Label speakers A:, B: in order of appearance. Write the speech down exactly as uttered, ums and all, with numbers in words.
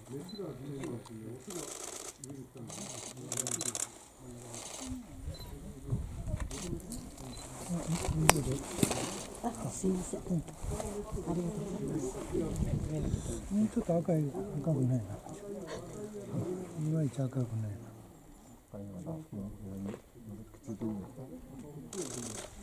A: あ、すいません。うん、ありがとうございます。
B: もうちょっと赤い赤くないな。いまいち赤くないな。